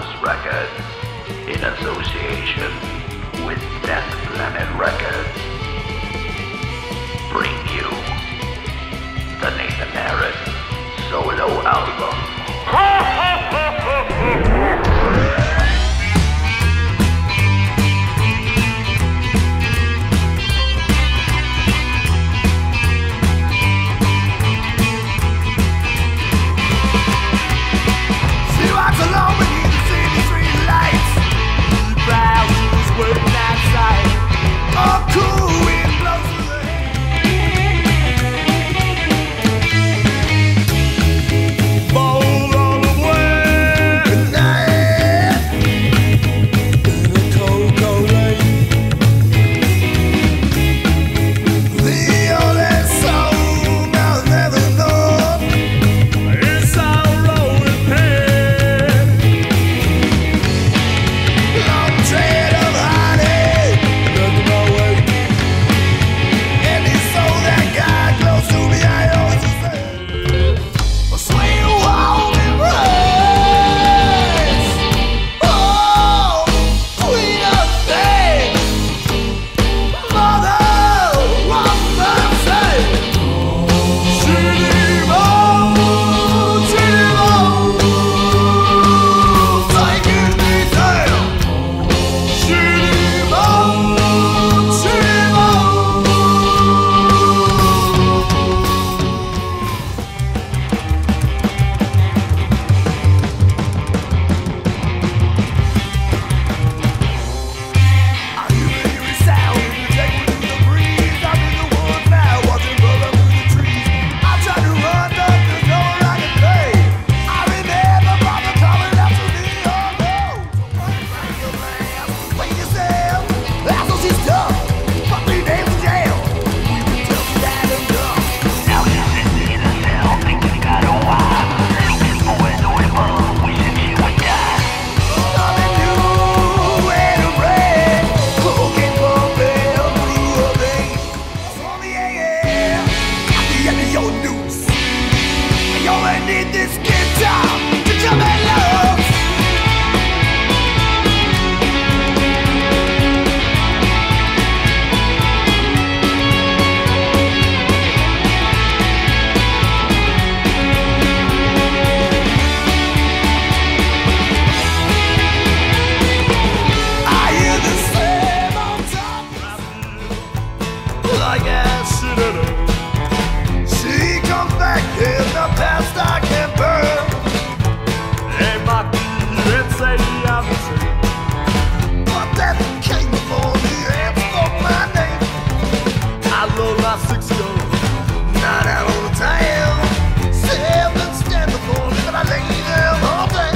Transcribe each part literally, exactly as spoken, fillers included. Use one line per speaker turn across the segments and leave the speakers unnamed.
House Records, in association with Death Planet Records, bring you the Nathan Harris solo album.
Like acid in her. She comes back in the past I can burn. Hey, my let's say I'm the same. But that came before me and spoke my name. I love my six girls, nine out on the town. Seven stand before me, but I lay them all day.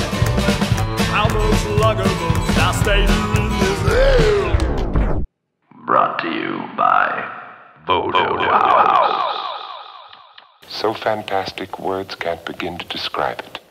How much longer must I stay here in this hell?
Brought to you by Voodoo.
So fantastic, words can't begin to describe it.